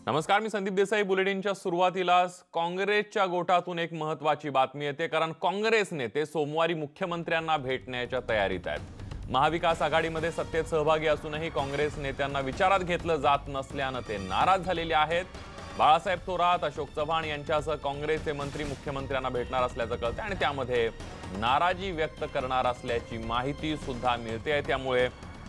नमस्कार, मी संदीप देसाई. बुलेटिनच्या सुरुवातीलाच काँग्रेसच्या गोटातून एक महत्त्वाची बातमी येते, कारण काँग्रेस नेते सोमवारी मुख्यमंत्र्यांना भेटण्याच्या तयारीत आहेत. महाविकास आघाडीमध्ये सत्तेत सहभागी असूनही काँग्रेस नेत्यांना विचारात घेतलं जात नसल्यानं ते नाराज झालेले आहेत. बाळासाहेब थोरात, अशोक चव्हाण यांच्यासह काँग्रेसचे मंत्री मुख्यमंत्र्यांना भेटणार असल्याचं कळतं आणि त्यामध्ये नाराजी व्यक्त करणार असल्याची माहिती सुद्धा मिळते. त्यामुळे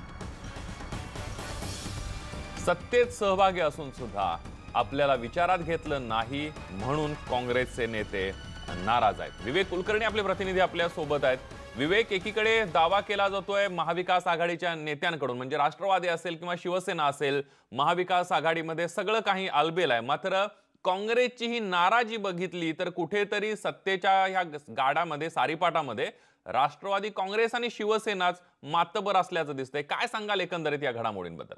सत्तेत सहभागी असून सुद्धा आपल्याला विचारात घेतलं नाही म्हणून काँग्रेसचे नेते नाराज आहेत. विवेक कुलकर्णी आपले प्रतिनिधी आपल्या सोबत आहेत. विवेक, एकीकडे दावा केला जातोय महाविकास आघाडीच्या नेत्यांकडून, म्हणजे राष्ट्रवादी असेल किंवा शिवसेना असेल, महाविकास आघाडीमध्ये सगळं काही आलबेल आहे. मात्र काँग्रेसची ही नाराजी बघितली तर कुठेतरी सत्तेच्या ह्या गाडामध्ये, सारीपाटामध्ये राष्ट्रवादी काँग्रेस आणि शिवसेनाच मातबर असल्याचं दिसतंय. काय सांगाल एकंदरीत या घडामोडींबद्दल?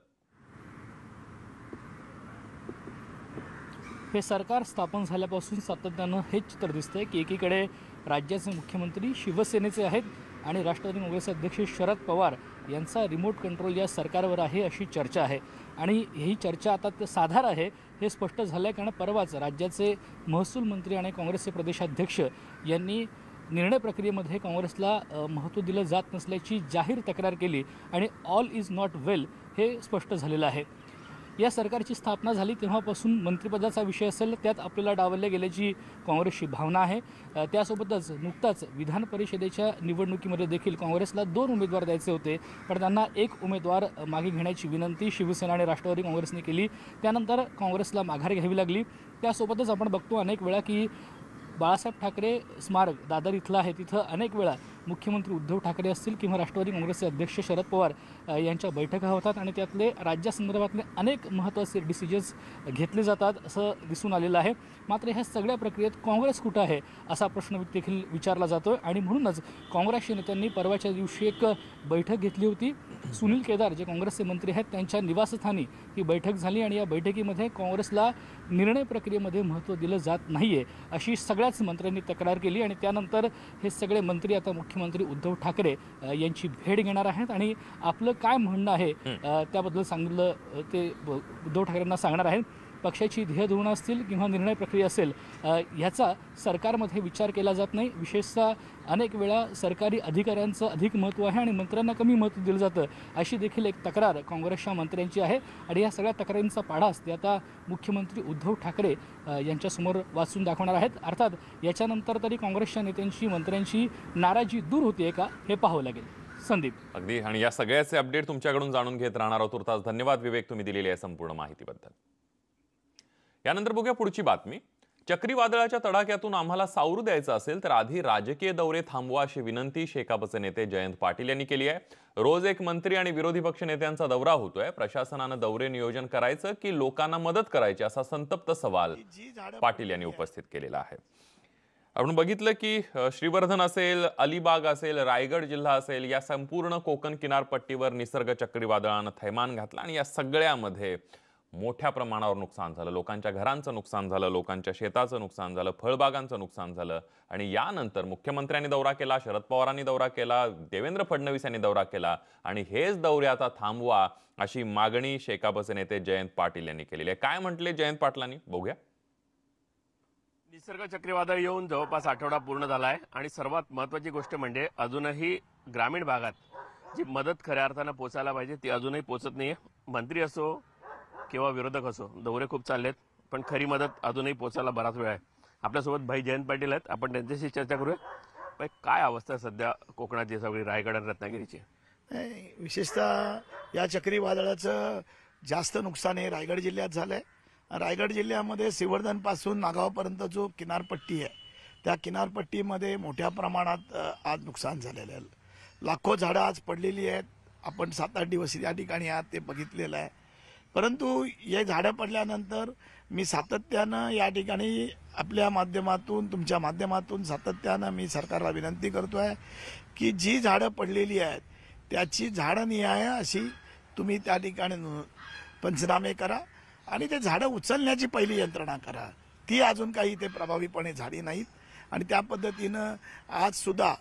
हे सरकार स्थापन झाल्यापासून सातत्यानं हेच चित्र दिसतंय की एकीकडे राज्याचे मुख्यमंत्री शिवसेनेचे आहेत आणि राष्ट्रवादी काँग्रेसचे अध्यक्ष शरद पवार यांचा रिमोट कंट्रोल या सरकारवर आहे अशी चर्चा आहे. आणि ही चर्चा आता साधार आहे हे स्पष्ट झालं आहे, कारण परवाच राज्याचे महसूल मंत्री आणि काँग्रेसचे प्रदेशाध्यक्ष यांनी निर्णय प्रक्रियेमध्ये काँग्रेसला महत्त्व दिलं जात नसल्याची जाहीर तक्रार केली आणि ऑल इज नॉट वेल हे स्पष्ट झालेलं आहे. या सरकारची स्थापना झाली तेव्हापासून मंत्रिपदाचा विषय असेल त्यात आपल्याला डावलल्या गेल्याची काँग्रेसची भावना आहे. त्यासोबतच नुकताच विधान परिषदेच्या निवडणुकीमध्ये देखील काँग्रेसला 2 उमेदवार द्यायचे होते, पण त्यांना 1 उमेदवार मागे घेण्याची विनंती शिवसेना आणि राष्ट्रवादी काँग्रेसने केली. त्यानंतर काँग्रेसला माघार घ्यावी लागली. त्यासोबतच आपण बघतो अनेक वेळा की बाळासाहेब ठाकरे स्मारक दादर इथलं आहे, तिथं अनेक वेळा मुख्यमंत्री उद्धव ठाकरे असतील किंवा राष्ट्रवादी काँग्रेसचे अध्यक्ष शरद पवार यांच्या बैठका होतात आणि त्यातले राज्यासंदर्भातले अनेक महत्त्वाचे डिसिजन्स घेतले जातात असं दिसून आलेलं आहे. मात्र ह्या सगळ्या प्रक्रियेत काँग्रेस कुठं आहे असा प्रश्न देखील विचारला जातो आणि म्हणूनच काँग्रेसच्या नेत्यांनी परवाच्या दिवशी एक बैठक घेतली होती. सुनील केदार जे काँग्रेसचे मंत्री आहेत त्यांच्या निवासस्थानी ही बैठक झाली आणि या बैठकीमध्ये काँग्रेसला निर्णय प्रक्रियेमध्ये महत्त्व दिलं जात नाही आहे अशी सगळ्याच मंत्र्यांनी तक्रार केली. आणि त्यानंतर हे सगळे मंत्री आता मुख्यमंत्री उद्धव ठाकरे यांची भेट घेणार आहेत आणि आपलं काय म्हणणं आहे त्याबद्दल सांगितलं ते उद्धव ठाकरेंना सांगणार आहेत. पक्षाची ध्येय धोरणं असतील किंवा निर्णय प्रक्रिया असेल ह्याचा सरकारमध्ये विचार केला जात नाही. विशेषतः अनेक वेळा सरकारी अधिकाऱ्यांचं अधिक महत्त्व आहे आणि मंत्र्यांना कमी महत्त्व दिलं जातं अशी देखील एक तक्रार काँग्रेसच्या मंत्र्यांची आहे. आणि या सगळ्या तक्रारींचा पाढाच ते आता मुख्यमंत्री उद्धव ठाकरे यांच्यासमोर वाचून दाखवणार आहेत. अर्थात याच्यानंतर तरी काँग्रेसच्या नेत्यांची, मंत्र्यांची नाराजी दूर होते का हे पाहावं लागेल. संदीप, अगदी, आणि या सगळ्याचे अपडेट तुमच्याकडून जाणून घेत राहणार आहोत. तुर्तास धन्यवाद विवेक, तुम्ही दिलेली आहे संपूर्ण माहितीबद्दल. यानंतर बघूया पुढची बातमी. चक्रीवादळाच्या तडाख्यातून आम्हाला सावरू द्यायचं असेल तर आधी राजकीय दौरे थांबवा अशी विनंती शेकापचे नेते जयंत पाटील यांनी केली आहे. रोज एक मंत्री आणि विरोधी पक्ष नेत्यांचा दौरा होतोय. प्रशासनानं दौरे नियोजन करायचं की लोकांना मदत करायची असा संतप्त सवाल पाटील यांनी उपस्थित केलेला आहे. आपण बघितलं की श्रीवर्धन असेल, अलिबाग असेल, रायगड जिल्हा असेल, या संपूर्ण कोकण किनारपट्टीवर निसर्ग चक्रीवादळानं थैमान घातलं आणि या सगळ्यामध्ये मोठ्या प्रमाणावर नुकसान झालं. लोकांच्या घरांचं नुकसान झालं, लोकांच्या शेताचं नुकसान झालं, फळबागांचं नुकसान झालं. आणि यानंतर मुख्यमंत्र्यांनी दौरा केला, शरद पवारांनी दौरा केला, देवेंद्र फडणवीस यांनी दौरा केला आणि हेच दौरे आता थांबवा अशी मागणी शेकापचे नेते जयंत पाटील यांनी केलेली आहे. काय म्हटले जयंत पाटलांनी बघूया. निसर्ग चक्रीवादळ येऊन जवळपास आठवडा पूर्ण झाला आहे आणि सर्वात महत्त्वाची गोष्ट म्हणजे अजूनही ग्रामीण भागात जी मदत खऱ्या अर्थानं पोचायला पाहिजे ती अजूनही पोचत नाहीये. मंत्री असो किंवा विरोधक असो, दौरे खूप चाललेत पण खरी मदत अजूनही पोचायला बराच वेळ आहे. आपल्यासोबत भाई जयंत पाटील आहेत, आपण त्यांच्याशी चर्चा करूया. भाई, काय अवस्था सध्या कोकणाची, सगळी रायगड आणि रत्नागिरीची? विशेषतः या चक्रीवादळाचं जास्त नुकसान हे रायगड जिल्ह्यात झालंय. रायगड जिल्ह्यामध्ये श्रीवर्धनपासून नागावपर्यंत जो किनारपट्टी आहे त्या किनारपट्टीमध्ये मोठ्या प्रमाणात आज नुकसान झालेलं आहे. लाखो झाडं आज पडलेली आहेत. आपण 7-8 दिवस या ठिकाणी आहात ते बघितलेलं आहे. परंतु हे झाडं पडल्यानंतर मी सातत्यानं या ठिकाणी आपल्या माध्यमातून, तुमच्या माध्यमातून सातत्यानं मी सरकारला विनंती करतो आहे की जी झाडं पडलेली आहेत त्याची झाडनिहाय अशी तुम्ही त्या ठिकाणी पंचनामे करा आणि ते झाडं उचलण्याची पहिली यंत्रणा करा. ती अजून काही ते प्रभावीपणे झाली नाहीत आणि त्या पद्धतीनं आज सुद्धा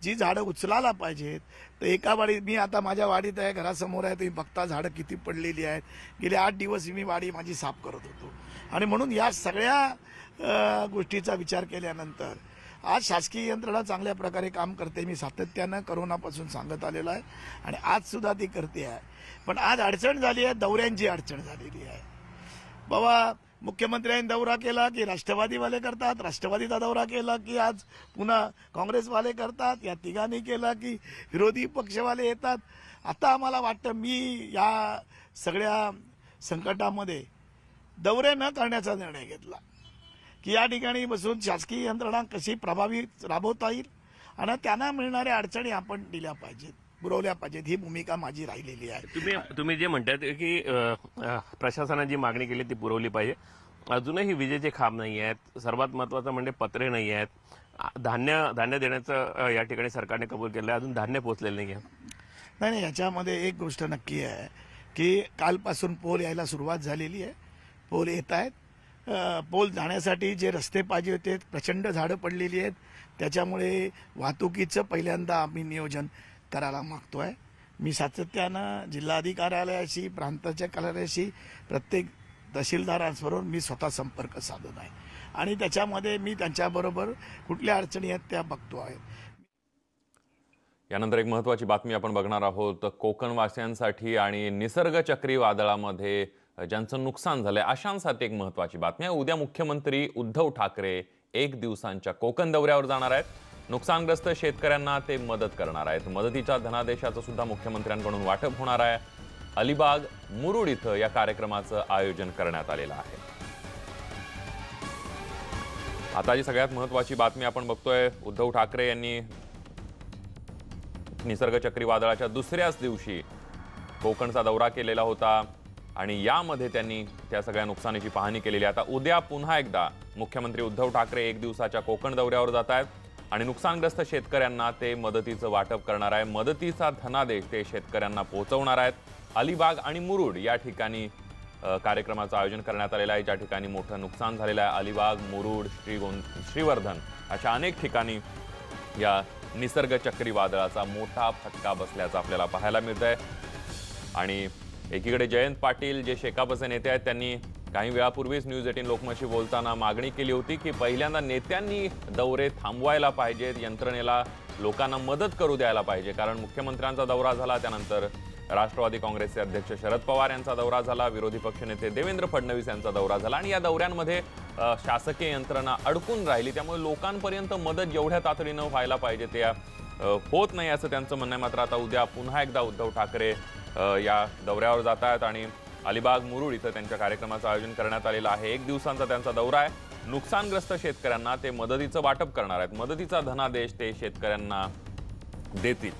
जी झाडं उचलायला पाहिजेत. तर एका वाडी मी आता माझ्या वाडीत आहे, घरासमोर आहे, तुम्ही बघता झाडं किती पडलेली आहेत. गेले 8 दिवस मी वाडी माझी साफ करत होतो आणि म्हणून या सगळ्या गोष्टीचा विचार केल्यानंतर आज शासकीय यंत्रणा चांगल्या प्रकारे काम करते. मी सातत्यानं करोनापासून सांगत आलेलो आहे आणि आज सुद्धा ती करते आहे. पण आज अडचण झाली आहे, दौऱ्यांची अडचण झालेली आहे. बाबा मुख्यमंत्र्यांनी दौरा केला की राष्ट्रवादीवाले करतात, राष्ट्रवादीचा दौरा केला की आज पुन्हा काँग्रेसवाले करतात, या तिघांनी केला की विरोधी पक्षवाले येतात. आता आम्हाला वाटतं मी या सगळ्या संकटामध्ये दौरे न करण्याचा निर्णय घेतला की या ठिकाणी बसून शासकीय यंत्रणा कशी प्रभावी राबवता येईल आणि त्यांना मिळणाऱ्या अडचणी आपण दिल्या पाहिजेत, पुरवल्या पाहिजेत, ही भूमिका माझी राहिलेली आहे. तुम्ही जे म्हणतात की प्रशासनाने जी मागणी केली ती पुरवली पाहिजे. अजूनही विजेचे खांब नाही आहेत. सर्वात महत्त्वाचं म्हणजे पत्रे नाही आहेत. धान्य देण्याचं या ठिकाणी सरकारने कबूल केलं आहे. अजून धान्य पोहोचलेलं नाही आहे. नाही, याच्यामध्ये एक गोष्ट नक्की आहे की कालपासून पोल यायला सुरुवात झालेली आहे. पोल येत आहेत. पोल जाण्यासाठी जे रस्ते पाहिजे होते, प्रचंड झाडं पडलेली आहेत. त्याच्यामुळे वाहतुकीचं पहिल्यांदा आम्ही नियोजन करायला मागतोय. मी सातत्यानं जिल्हाधिकाऱ्यालयाशी, प्रांताच्या कार्यालयाशी, प्रत्येक तहसीलदारांबरोबर मी स्वतः संपर्क साधत आहे आणि त्याच्यामध्ये मी त्यांच्याबरोबर कुठल्या अडचणी आहेत त्या बघतो आहे. यानंतर एक महत्त्वाची बातमी आपण बघणार आहोत. कोकणवासियांसाठी आणि निसर्ग चक्रीवादळामध्ये ज्यांचं नुकसान झालंय अशांसाठी एक महत्त्वाची बातमी आहे. उद्या मुख्यमंत्री उद्धव ठाकरे 1 दिवसांच्या कोकण दौऱ्यावर जाणार आहेत. नुकसानग्रस्त शेतकऱ्यांना ते मदत करणार आहेत. मदतीच्या धनादेशाचं सुद्धा मुख्यमंत्र्यांकडून वाटप होणार आहे. अलिबाग, मुरुड इथं या कार्यक्रमाचं आयोजन करण्यात आलेलं आहे. आता जी सगळ्यात महत्त्वाची बातमी आपण बघतोय, उद्धव ठाकरे यांनी निसर्ग चक्रीवादळाच्या दुसऱ्याच दिवशी कोकणचा दौरा केलेला होता आणि यामध्ये त्यांनी त्या सगळ्या नुकसानीची पाहणी केलेली आहे. आता उद्या पुन्हा एकदा मुख्यमंत्री उद्धव ठाकरे 1 दिवसाच्या कोकण दौऱ्यावर जात आहेत आणि नुकसानग्रस्त शेतकऱ्यांना ते मदतीचं वाटप करणार आहे. मदतीचा धनादेश ते शेतकऱ्यांना पोहोचवणार आहेत. अलिबाग आणि मुरुड या ठिकाणी कार्यक्रमाचं आयोजन करण्यात आलेलं आहे, ज्या ठिकाणी मोठं नुकसान झालेलं आहे. अलिबाग, मुरुड, श्रीवर्धन अशा अनेक ठिकाणी या निसर्ग चक्रीवादळाचा मोठा फटका बसल्याचं आपल्याला पाहायला मिळतंय. आणि एकीकडे जयंत पाटील जे शेकापचे नेते आहेत, त्यांनी काही वेळापूर्वीच न्यूज 18 लोकमतशी बोलताना मागणी केली होती की पहिल्यांदा नेत्यांनी दौरे थांबवायला पाहिजेत, यंत्रणेला लोकांना मदत करू द्यायला पाहिजे. कारण मुख्यमंत्र्यांचा दौरा झाला, त्यानंतर राष्ट्रवादी काँग्रेसचे अध्यक्ष शरद पवार यांचा दौरा झाला, विरोधी पक्षनेते देवेंद्र फडणवीस यांचा दौरा झाला आणि या दौऱ्यांमध्ये शासकीय यंत्रणा अडकून राहिली. त्यामुळे लोकांपर्यंत मदत जेवढ्या तातडीनं व्हायला पाहिजे ते होत नाही असं त्यांचं म्हणणं आहे. मात्र आता उद्या पुन्हा एकदा उद्धव ठाकरे या दौऱ्यावर जात आहेत आणि अलिबाग, मुरुड इथं त्यांच्या कार्यक्रमाचं आयोजन करण्यात आलेलं आहे. 1 दिवसांचा त्यांचा दौरा आहे. नुकसानग्रस्त शेतकऱ्यांना ते मदतीचं वाटप करणार आहेत. मदतीचा धनादेश ते शेतकऱ्यांना देतील.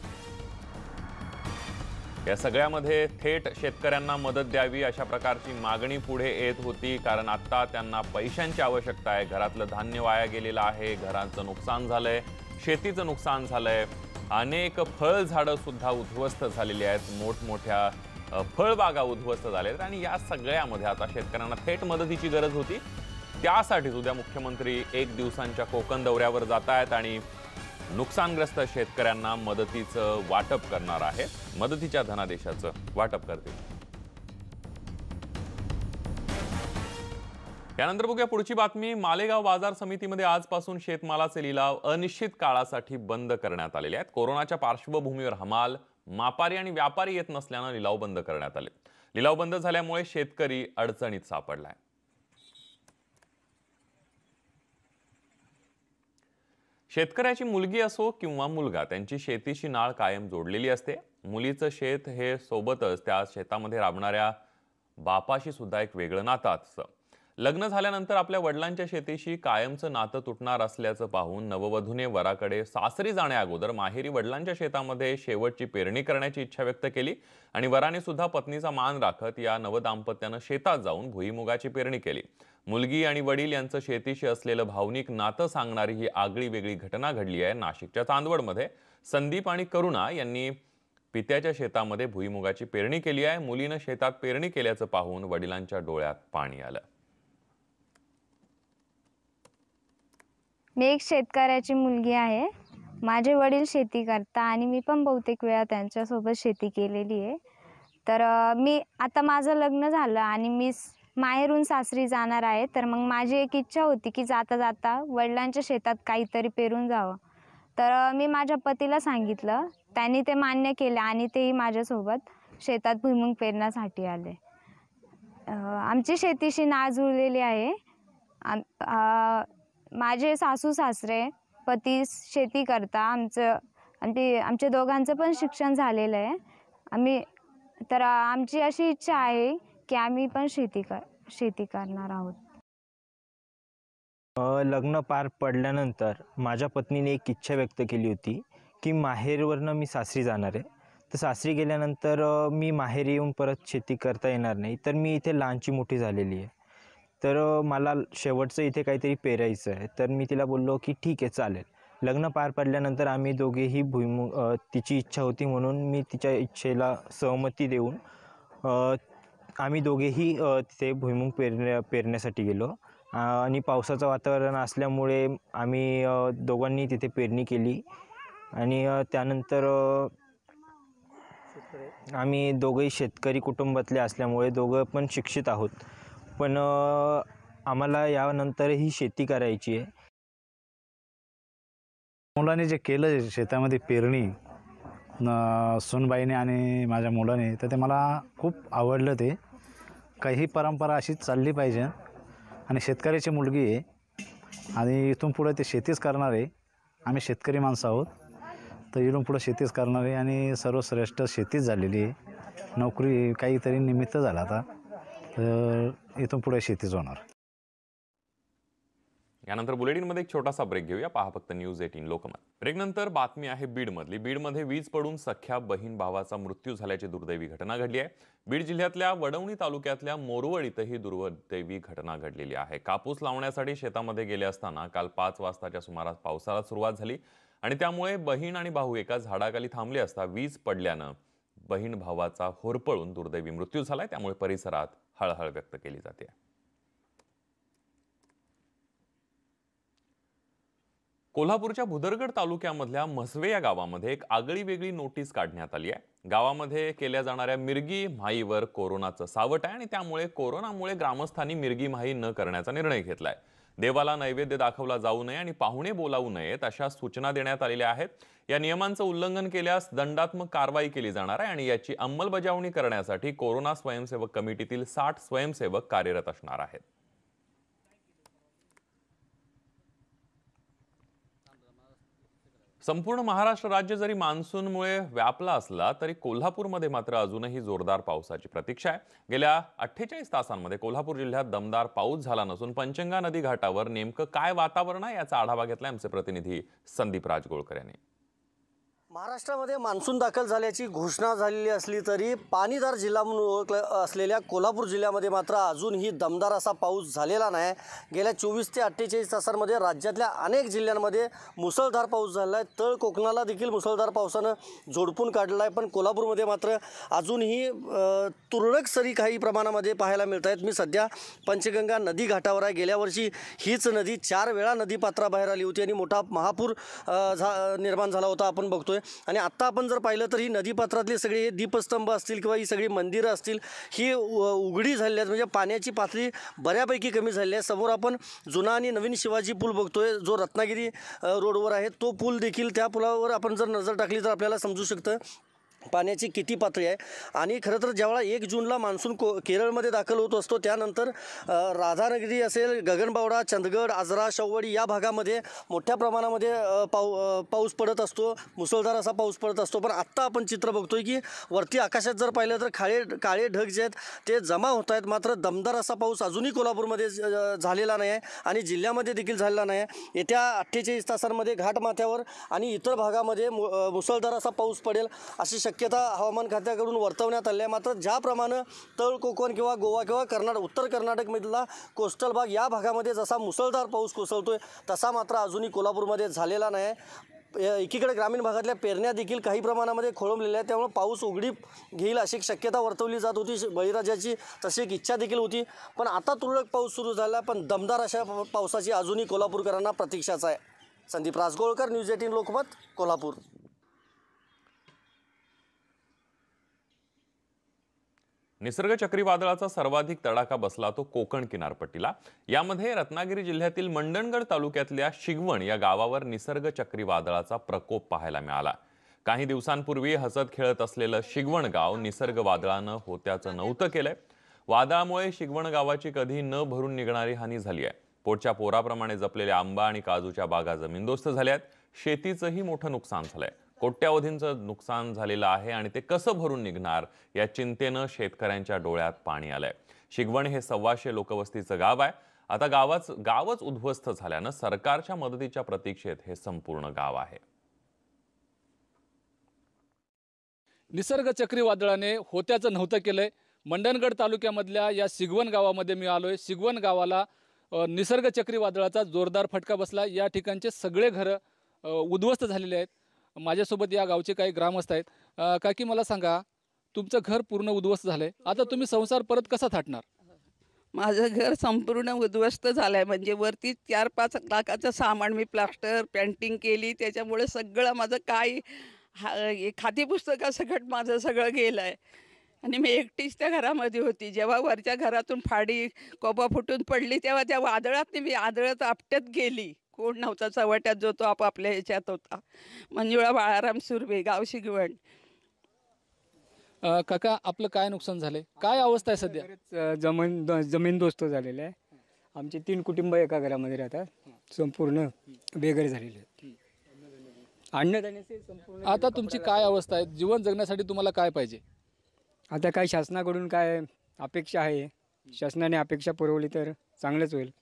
या सगळ्यामध्ये थेट शेतकऱ्यांना मदत द्यावी अशा प्रकारची मागणी पुढे येत होती. कारण आता त्यांना पैशांची आवश्यकता आहे. घरातलं धान्य वाया गेलेलं आहे, घराचं नुकसान झालंय, शेतीचं नुकसान झालंय, अनेक फळझाडं सुद्धा उद्ध्वस्त झालेली आहेत, मोठमोठ्या फळबागा उद्ध्वस्त झालेत आणि या सगळ्यामध्ये आता शेतकऱ्यांना थेट मदतीची गरज होती. त्यासाठीच उद्या मुख्यमंत्री 1 दिवसांच्या कोकण दौऱ्यावर जात आहेत आणि नुकसानग्रस्त शेतकऱ्यांना मदतीचं वाटप करणार आहे, मदतीच्या धनादेशाचं वाटप करतील. यानंतर बघूया पुढची बातमी. मालेगाव बाजार समितीमध्ये आजपासून शेतमालाचे लिलाव अनिश्चित काळासाठी बंद करण्यात आलेले आहेत. कोरोनाच्या पार्श्वभूमीवर हमाल, मापारी आणि व्यापारी येत नसल्यानं लिलाव बंद करण्यात आले. लिलाव बंद झाल्यामुळे शेतकरी अडचणीत सापडलाय. शेतकऱ्याची मुलगी असो किंवा मुलगा, त्यांची शेतीशी नाळ कायम जोडलेली असते. मुलीचं शेत हे सोबतच त्या शेतामध्ये राबणाऱ्या बापाशी सुद्धा एक वेगळं नातं असतं. लग्न झाल्यानंतर आपल्या वडिलांच्या शेतीशी कायमचं नातं तुटणार असल्याचं पाहून नववधूने वराकडे सासरी जाण्याअगोदर माहेरी वडिलांच्या शेतामध्ये शेवटची पेरणी करण्याची इच्छा व्यक्त केली आणि वराने सुद्धा पत्नीचा मान राखत या नवदाम्पत्यानं शेतात जाऊन भुईमुगाची पेरणी केली. मुलगी आणि वडील यांचं शेतीशी असलेलं भावनिक नातं सांगणारी ही आगळी वेगळी घटना घडली आहे नाशिकच्या चांदवडमध्ये. संदीप आणि करुणा यांनी पित्याच्या शेतामध्ये भुईमुगाची पेरणी केली आहे. मुलीनं शेतात पेरणी केल्याचं पाहून वडिलांच्या डोळ्यात पाणी आलं. मी एक शेतकऱ्याची मुलगी आहे. माझे वडील शेती करता आणि मी पण बहुतेक वेळा त्यांच्यासोबत शेती केलेली आहे. तर मी आता माझं लग्न झालं आणि मी माहेरून सासरी जाणार आहे. तर मग माझी एक इच्छा होती की जाता जाता वडिलांच्या शेतात काहीतरी पेरून जावं. तर मी माझ्या पतीला सांगितलं, त्यांनी ते मान्य केलं आणि तेही माझ्यासोबत शेतात भुईमूग पेरण्यासाठी आले. आमची शेतीशी नाळ जुळलेली आहे. माझे सासू सासरे पती शेती करता. आमच्या दोघांचं पण शिक्षण झालेलं आहे. आमची अशी इच्छा आहे की आम्ही पण शेती करणार आहोत. लग्न पार पडल्यानंतर माझ्या पत्नीने एक इच्छा व्यक्त केली होती की माहेरवरनं मी सासरी जाणार आहे. तर सासरी गेल्यानंतर मी माहेरी येऊन परत शेती करता येणार नाही. तर मी इथे लहानची मोठी झालेली आहे. तर मला शेवटचं इथे काहीतरी पेरायचं आहे. तर मी तिला बोललो की ठीक आहे चालेल. लग्न पार पडल्यानंतर आम्ही दोघेही भुईमूग तिची इच्छा होती म्हणून मी तिच्या इच्छेला सहमती देऊन आम्ही दोघेही तिथे भुईमूग पेरण्यासाठी गेलो. आणि पावसाचं वातावरण असल्यामुळे आम्ही दोघांनी तिथे पेरणी केली. आणि त्यानंतर आम्ही दोघंही शेतकरी कुटुंबातले असल्यामुळे दोघं पण शिक्षित आहोत. पण आम्हाला यानंतरही शेती करायची आहे. मुलाने जे केलं शेतामध्ये पेरणी सुनबाईने आणि माझ्या मुलाने, तर ते मला खूप आवडलं. ते काही परंपरा अशीच चालली पाहिजे. आणि शेतकऱ्याची मुलगी आहे आणि इथून पुढे ते शेतीच करणार आहे. आम्ही शेतकरी माणसं आहोत, तर इथून पुढे शेतीच करणार आहे आणि सर्वश्रेष्ठ शेतीच झालेली आहे. नोकरी काहीतरी निमित्त झाला आता, तर इथून पुढे शेतीच होणार. यानंतर बुलेटिनमध्ये एक छोटासा ब्रेक घेऊया. पहा फक्त न्यूज 18 लोकमत. ब्रेकनंतर बातमी आहे बीडमधली. बीडमध्ये वीज पडून सख्या बहीण भावाचा मृत्यू झाल्याची दुर्दैवी घटना घडली आहे. बीड जिल्ह्यातल्या वडवणी तालुक्यातल्या मोरवड इथंही दुर्दैवी घटना घडलेली आहे. कापूस लावण्यासाठी शेतामध्ये गेले असताना काल 5 वाजताच्या सुमारास पावसाला सुरुवात झाली आणि त्यामुळे बहीण आणि भाऊ एका झाडाखाली थांबले असता वीज पडल्यानं बहीण भावाचा होरपळून दुर्दैवी मृत्यू झालाय. त्यामुळे परिसरात हळहळ व्यक्त केली जाते. कोल्हापूरच्या भुदरगड तालुक्यामधल्या म्हसवे या गावामध्ये एक आगळी वेगळी नोटीस काढण्यात आली आहे. गावामध्ये केल्या जाणाऱ्या मिरगी माईवर कोरोनाचं सावट आहे आणि त्यामुळे कोरोनामुळे ग्रामस्थांनी मिरगी माई न करण्याचा निर्णय घेतलाय. देवाला नैवेद्य दाखवला जाऊ नये आणि पाहुणे बोलावू नयेत अशा सूचना देण्यात आलेल्या आहेत. या नियमांचं उल्लंघन केल्यास दंडात्मक कारवाई केली जाणार आहे आणि याची अंमलबजावणी करण्यासाठी कोरोना स्वयंसेवक कमिटीतील 60 स्वयंसेवक कार्यरत असणार आहेत. संपूर्ण महाराष्ट्र राज्य जरी मान्सूनमुळे व्यापला असला तरी कोल्हापूरमध्ये मात्र अजूनही जोरदार पावसाची प्रतीक्षा आहे. गेल्या 48 तासांमध्ये कोल्हापूर जिल्ह्यात दमदार पाऊस झाला नसून पंचगंगा नदी घाटावर नेमकं काय वातावरण आहे याचा आढावा घेतलाय आमचे प्रतिनिधी संदीप राजगोळकर यांनी. महाराष्ट्रामध्ये मान्सून दाखल झाल्याची घोषणा झालेली असली तरी पाणीदार जिल्हा म्हणून ओळखला असलेल्या कोल्हापूर जिल्ह्यामध्ये मात्र अजूनही दमदार असा पाऊस झालेला नाही. गेल्या 24 ते 48 तासांमध्ये राज्यातल्या अनेक जिल्ह्यांमध्ये मुसळधार पाऊस झाला आहे. तळ कोकणाला देखील मुसळधार पावसानं झोडपून काढला आहे. पण कोल्हापूरमध्ये मात्र अजूनही तुरळक सरी काही प्रमाणामध्ये पाहायला मिळत आहेत. मी सध्या पंचगंगा नदी घाटावर आहे. गेल्या वर्षी हीच नदी 4 वेळा नदीपात्राबाहेर आली होती आणि मोठा महापूर निर्माण झाला होता आपण बघतोय. आणि आत्ता आपण जर पाहिलं तर ही नदीपात्रातले सगळे दीपस्तंभ असतील किंवा ही सगळी मंदिरं असतील ही उघडी झालेली आहेत. म्हणजे पाण्याची पातळी बऱ्यापैकी कमी झालेली आहे. समोर आपण जुना आणि नवीन शिवाजी पूल बघतोय जो रत्नागिरी रोडवर आहे. तो पूल देखील, त्या पुलावर आपण जर नजर टाकली तर आपल्याला समजू शकतं पाण्याची किती पातळी आहे. आणि खरं तर ज्यावेळा 1 जूनला मान्सून केरळमध्ये दाखल होत असतो त्यानंतर राधानगरी असेल, गगनबावडा, चंदगड, आजरा, शववाडी या भागामध्ये मोठ्या प्रमाणामध्ये पाऊस पडत असतो, मुसळधार असा पाऊस पडत असतो. पण आत्ता आपण चित्र बघतोय की वरती आकाशात जर पाहिलं तर काळे ढग जे आहेत ते जमा होत आहेत. मात्र दमदार असा पाऊस अजूनही कोल्हापूरमध्ये झालेला नाही आहे आणि जिल्ह्यामध्ये देखील झालेला नाही आहे. येत्या 48 तासांमध्ये घाटमाथ्यावर आणि इतर भागामध्ये मुसळधार असा पाऊस पडेल अशी शक्यता हवामान खात्याकडून वर्तवण्यात आली आहे. मात्र ज्याप्रमाणे तळ कोकण किंवा गोवा किंवा उत्तर कर्नाटकमधला कोस्टल भाग या भागामध्ये जसा मुसळधार पाऊस कोसळतोय तसा मात्र अजूनही कोल्हापूरमध्ये झालेला नाही आहे. एकीकडे ग्रामीण भागातल्या पेरण्या देखील काही प्रमाणामध्ये खोळंबलेल्या आहेत. त्यामुळे पाऊस उघडीप घेईल अशी एक शक्यता वर्तवली जात होती. बळीराजाची तशी एक इच्छा देखील होती. पण आता तुरळक पाऊस सुरू झाला. पण दमदार अशा पावसाची अजूनही कोल्हापूरकरांना प्रतीक्षाच आहे. संदीप राजगोळकर, न्यूज 18 लोकमत, कोल्हापूर. निसर्ग चक्रीवादळाचा सर्वाधिक तडाखा बसला तो कोकण किनारपट्टीला. यामध्ये रत्नागिरी जिल्ह्यातील मंडणगड तालुक्यातल्या शिगवण या गावावर निसर्ग चक्रीवादळाचा प्रकोप पाहायला मिळाला. काही दिवसांपूर्वी हसत खेळत असलेलं शिगवण गाव निसर्ग वादळानं होत्याचं नव्हतं केलंय. वादळामुळे शिगवण गावाची कधी न भरून निघणारी हानी झाली आहे. पोटच्या पोराप्रमाणे जपलेल्या आंबा आणि काजूच्या बागा जमीनदोस्त झाल्यात. शेतीचंही मोठं नुकसान झालंय. कोट्यावधींचं नुकसान झालेलं आहे आणि ते कसं भरून निघणार या चिंतेनं शेतकऱ्यांच्या डोळ्यात पाणी आलंय. शिगवण हे 125 लोकवस्तीचं गाव आहे. आता गावच उद्ध्वस्त झाल्यानं सरकारच्या मदतीच्या प्रतीक्षेत हे संपूर्ण गाव आहे. निसर्ग चक्रीवादळाने होत्याचं नव्हतं केलंय. मंडणगड तालुक्यामधल्या या सिगवण गावामध्ये मी आलोय. सिगवण गावाला निसर्ग चक्रीवादळाचा जोरदार फटका बसला. या ठिकाणचे सगळे घरं उद्ध्वस्त झालेले आहेत. माझ्यासोबत या गावचे काही ग्रामस्थ आहेत. काकी मला सांगा, तुमचं घर पूर्ण उद्ध्वस्त झालंय, आता तुम्ही संसार परत कसा थाटणार? माझं घर संपूर्ण उद्ध्वस्त झालं आहे. म्हणजे वरती 4-5 लाखाचं सामान मी प्लास्टर पेंटिंग केली, त्याच्यामुळे सगळं माझं काय खाती पुस्तकासकट माझं सगळं गेलं आहे. आणि मी एकटीच त्या घरामध्ये होती. जेव्हा वरच्या घरातून फाडी कोपा फुटून पडली तेव्हा त्या वादळात मी आदळत आपट्यात गेली. कोण नव्हता चवट्यात, जो तो आपापल्या ह्याच्यात होता. मंजुळा बाळाराम सुर्वे, गाव शिगवण. काका, आपलं काय नुकसान झालंय, काय अवस्था आहे सध्या? जमीनदोस्त झालेलं आहे. आमचे 3 कुटुंब एका घरामध्ये राहतात, संपूर्ण बेघर झालेले आहेत. अन्नधान्याचे संपूर्ण. आता तुमची काय अवस्था आहे? जीवन जगण्यासाठी तुम्हाला काय पाहिजे? आता काय शासनाकडून काय अपेक्षा आहे? शासनाने अपेक्षा पुरवली तर चांगलंच होईल.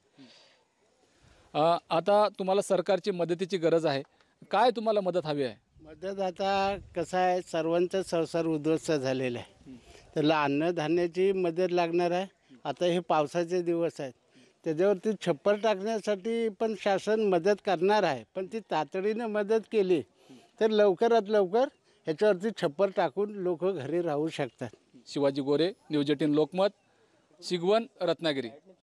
आता तुम्हाला सरकारची मदतीची गरज आहे. काय तुम्हाला मदत हवी आहे? मदत आता कसं आहे, सर्वांचं संसार उद्ध्वस्त झालेला आहे. त्याला अन्नधान्याची मदत लागणार आहे. आता हे पावसाचे दिवस आहेत, त्याच्यावरती छप्पर टाकण्यासाठी पण शासन मदत करणार आहे. पण ती तातडीनं मदत केली तर लवकरात लवकर ह्याच्यावरती छप्पर टाकून लोक घरी राहू शकतात. शिवाजी गोरे, न्यूज 18 लोकमत, शिगवण, रत्नागिरी.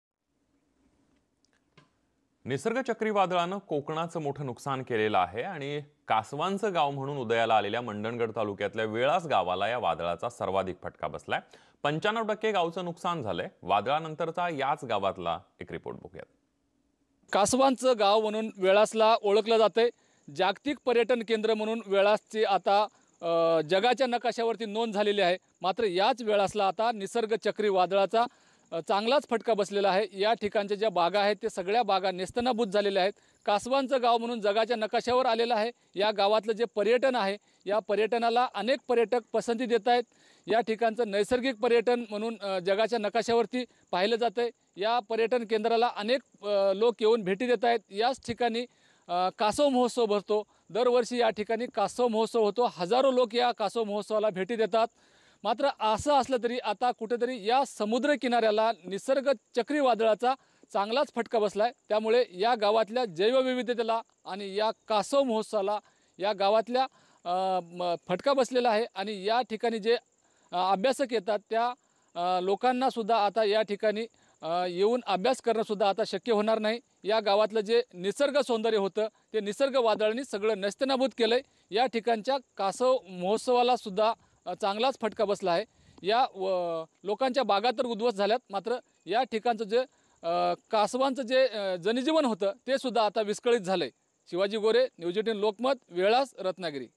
निसर्ग चक्रीवादळानं कोकणाचं मोठं नुकसान केलेलं आहे आणि कासवांचं गाव म्हणून उदयाला आलेल्या मंडणगड तालुक्यातल्या वेळास गावाला या वादळाचा सर्वाधिक फटका बसलाय. 95% गावचं नुकसान झालंय. वादळानंतरचा याच गावातला एक रिपोर्ट बघूयात. कासवांचं गाव म्हणून वेळासला ओळखलं जातंय. जागतिक पर्यटन केंद्र म्हणून वेळासची आता जगाच्या नकाशावरती नोंद झालेली आहे. मात्र याच वेळासला आता निसर्ग चक्रीवादळाचा चांगलाच फटका बसलेला आहे. या ठिकाणच्या ज्या बागा आहेत ते सगळ्या बागा नेस्तनाबूत झालेल्या आहेत. कासवांचं गाव म्हणून जगाच्या नकाशावर आलेलं आहे. या गावातलं जे पर्यटन आहे, या पर्यटनाला अनेक पर्यटक पसंती देत आहेत. या ठिकाणचं नैसर्गिक पर्यटन म्हणून जगाच्या नकाशावरती पाहिलं जातं आहे. या पर्यटन केंद्राला अनेक लोक येऊन भेटी देत आहेत. याच ठिकाणी कासव महोत्सव भरतो. दरवर्षी या ठिकाणी कासव महोत्सव होतो. हजारो लोक या कासव महोत्सवाला भेटी देतात. मात्र असं असलं तरी आता कुठेतरी या समुद्र किनाऱ्याला निसर्ग चक्रीवादळाचा चांगलाच फटका बसलाय. त्यामुळे या गावातल्या जैवविविधतेला आणि या कासव महोत्सवाला या गावातल्या फटका बसलेला आहे. आणि या ठिकाणी जे अभ्यासक येतात त्या लोकांना सुद्धा आता या ठिकाणी येऊन अभ्यास करणं सुद्धा आता शक्य होणार नाही. या गावातलं जे निसर्ग सौंदर्य होतं ते निसर्ग वादळाने सगळं नेस्तनाबूत केलंय. या ठिकाणच्या कासव महोत्सवाला सुद्धा चांगलाच फटका बसला आहे. या लोकांच्या बागा तर उद्ध्वस्त झाल्यात, मात्र या ठिकाणचं जे कासवांचं जे जनजीवन होतं ते सुद्धा आता विस्कळीत झालंय. शिवाजी गोरे, न्यूज 18 लोकमत, वेळास, रत्नागिरी.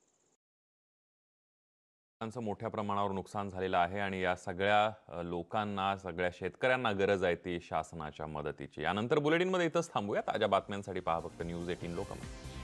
मोठ्या प्रमाणावर नुकसान झालेलं आहे आणि या सगळ्या लोकांना, सगळ्या शेतकऱ्यांना गरज आहे ती शासनाच्या मदतीची. यानंतर बुलेटिनमध्ये इथंच थांबूया. ताज्या बातम्यांसाठी पहा फक्त न्यूज 18 लोकमत.